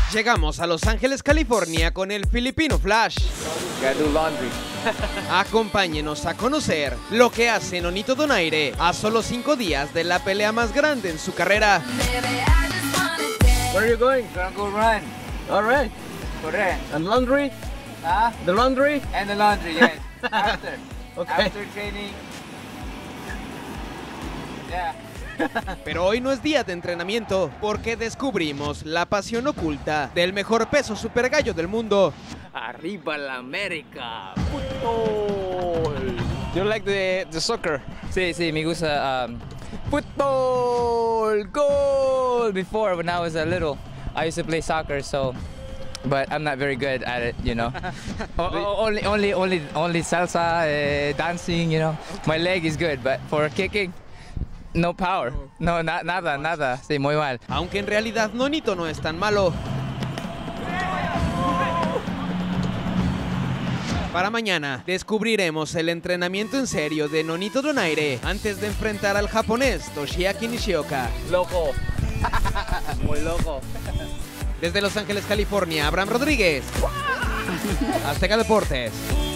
Llegamos a Los Ángeles, California con el filipino Flash. Gotta do laundry. Acompáñenos a conocer lo que hace Nonito Donaire a solo 5 días de la pelea más grande en su carrera. Where are you going? Gonna go run. All right. Correct. And laundry? Huh? The laundry? And the laundry, yes. After. Okay. After training. Yeah. Pero hoy no es día de entrenamiento porque descubrimos la pasión oculta del mejor peso super gallo del mundo. Arriba la América. Fútbol. You like the soccer? Sí, sí, me gusta football, goal. Before, when I was a little, I used to play soccer, so, but I'm not very good at it, you know. Only salsa, dancing, you know. My leg is good, but for kicking, no power. No, nada. Sí, muy mal. Aunque en realidad Nonito no es tan malo. Para mañana descubriremos el entrenamiento en serio de Nonito Donaire antes de enfrentar al japonés Toshiaki Nishioka. Loco. Muy loco. Desde Los Ángeles, California, Abraham Rodríguez. Azteca Deportes.